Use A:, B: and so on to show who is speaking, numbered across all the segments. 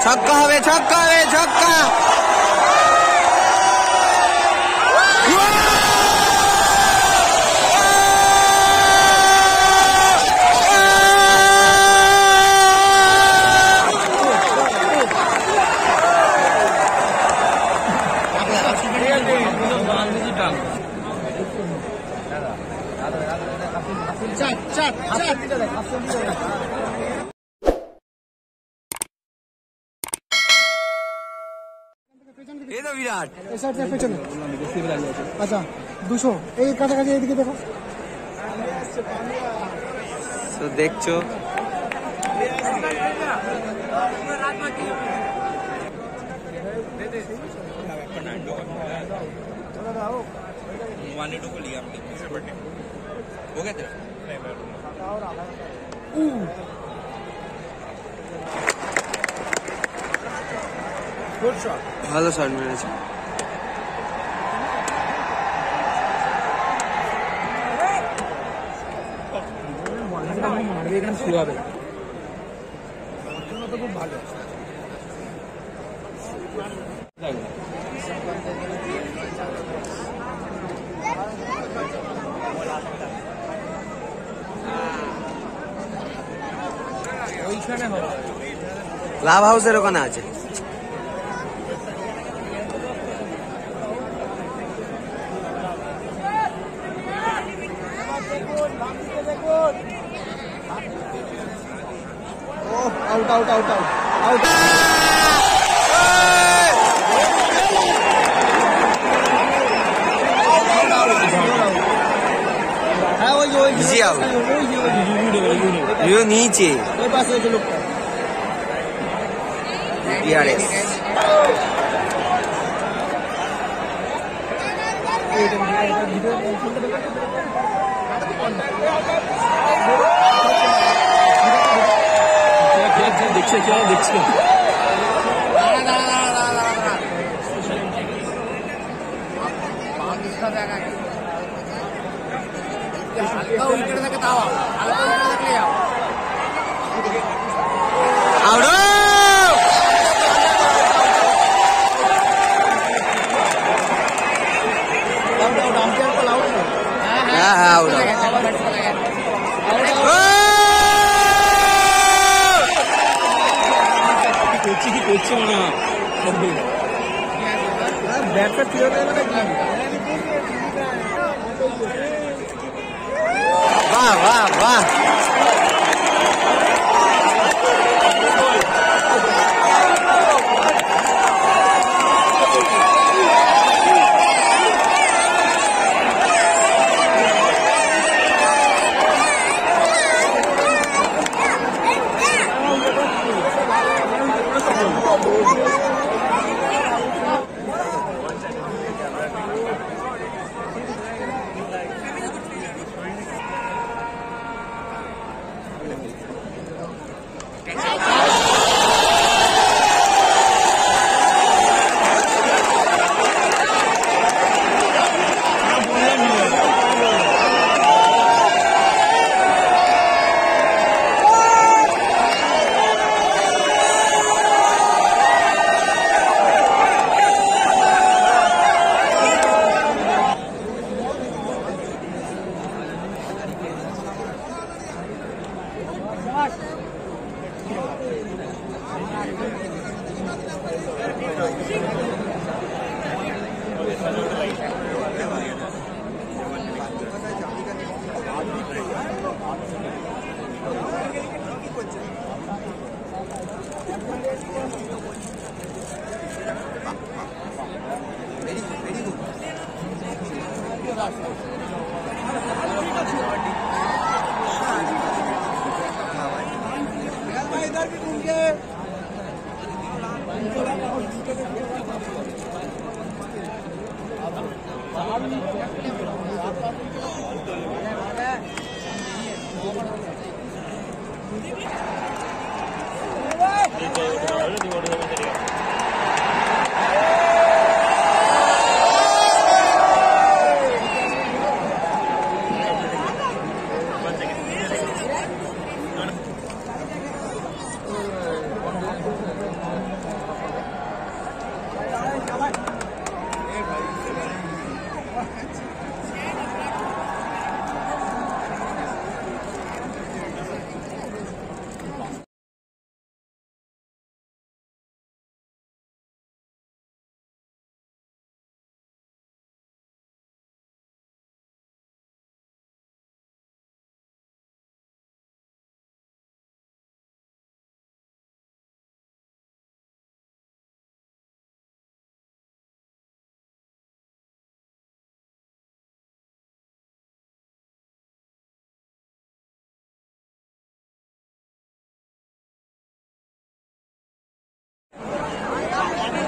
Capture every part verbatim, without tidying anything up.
A: ছক্কা হবে, ছক্কা হবে, ছক্কা। ये तो विराट
B: अच्छा দুশো এই কাছাকাছি এদিকে দেখো
A: তো দেখছো को लिया हमने हो गया तेरा ভালো শট মেরেছে
B: এখানে শুরু হবে তো খুব ভালো ওইখানে হবে
A: ক্লাব হাউসের ওখানে আছে
B: out out out out out हाँ वही वही
A: इजी आउट यो नीचे
B: मेरे पास है जो लोग
A: बीआरएस
B: देखिए क्या देखिए हल्का उल्टे तक तावा हल्का उल्टे तक ले आओ
A: आउट
B: आउट आउट अंपायर को आउट
A: हां हां आउट
B: कोची की कोची मना बैट पे क्लियर है ना
A: वाह वाह वाह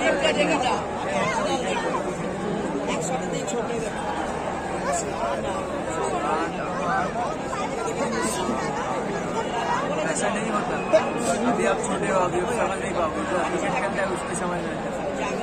B: ऐसा नहीं होता, अभी आप छोटे हो, अभी समझ नहीं पाओगे, जो क्रिकेट खेलता है उसकी समझ में आता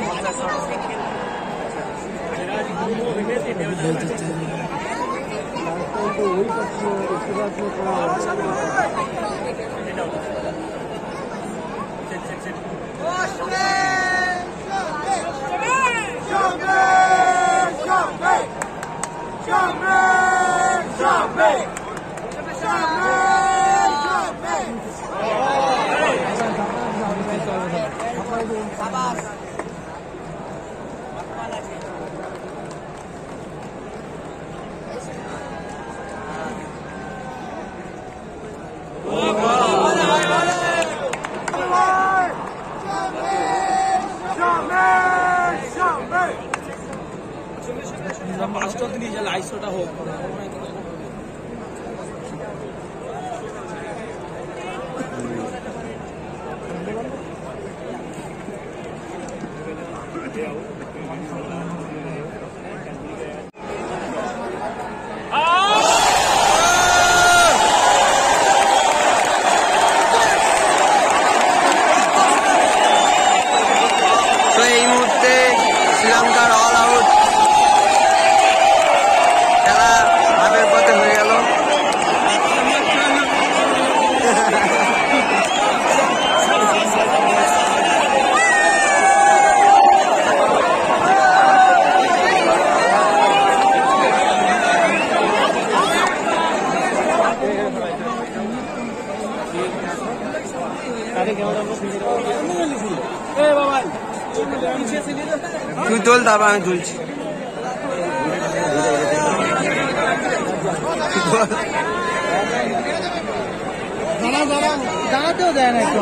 B: পাঁচটা দিন যে লাইসটা হোক তুই তোল, তারপর আমি তুলছি। দাঁড়াতেও দেয় না একটু।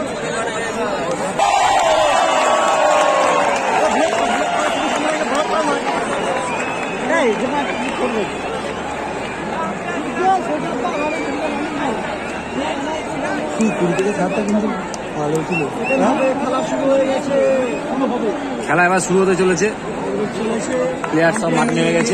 B: কুড়ি থেকে সাতটা কিন্তু ভালো ছিল। খেলা শুরু হয়ে গেছে, খেলা এবার শুরু হতে চলেছে। প্লেয়ার সব মাঠে নেমে গেছে।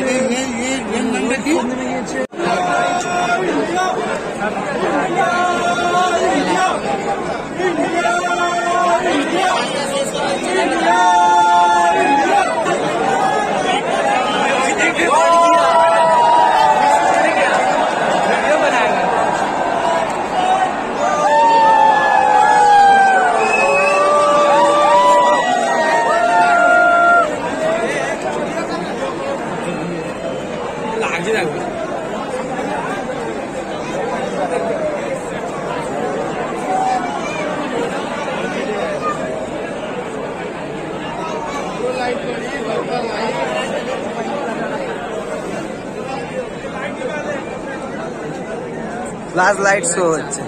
B: লাস্ট লাইট শো হচ্ছে।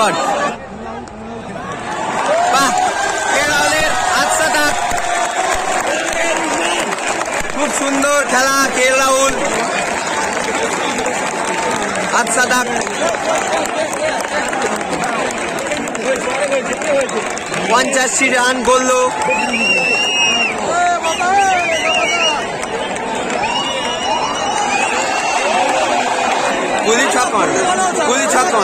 A: শট। বাহ, কে রাহুলের আচ্ছা দাগ, খুব সুন্দর খেলা কে রাহুল, আচ্ছা দাগ। পঞ্চাশটি রান করলো। গুলি ছক মার, গুলি ছক মার।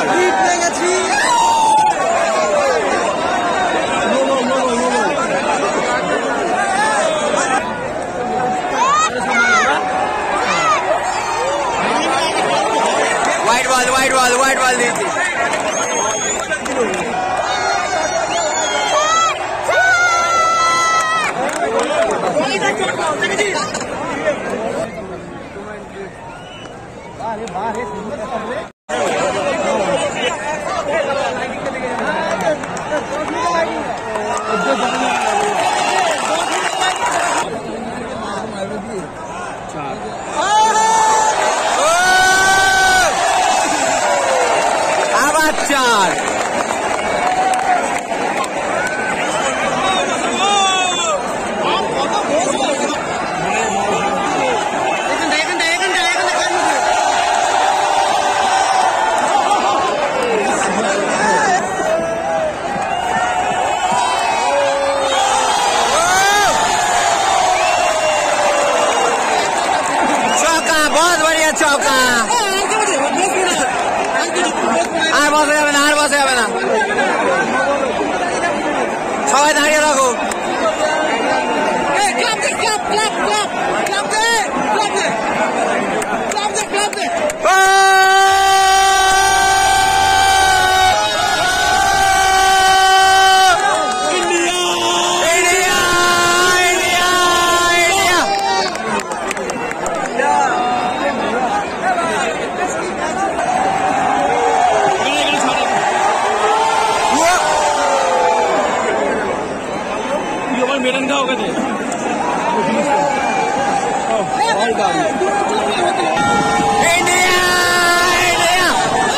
A: White ball, white ball, white ball দিয়েছি। আবার চার। बहुत बढ़िया चौका। আর বসে যাবে না, আর বসে যাবে না, সবাই দাঁড়িয়ে রাখো।
B: मेडन का होगा जी।
A: India, India.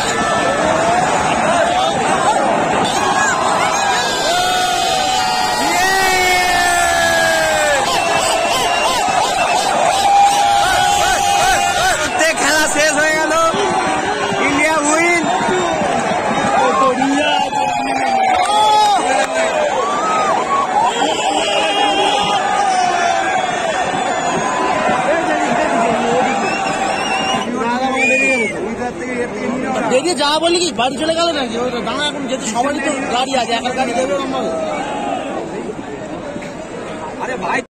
A: খেলা শেষ হয়ে গেল, ইন্ডিয়া উইন।
C: দেখি যা বলি কি বাড়ি চলে গেল নাকি? ওই দাঁড়া, এখন যেহেতু সবারই তো গাড়ি আছে, একার গাড়ি দেবে। আরে ভাই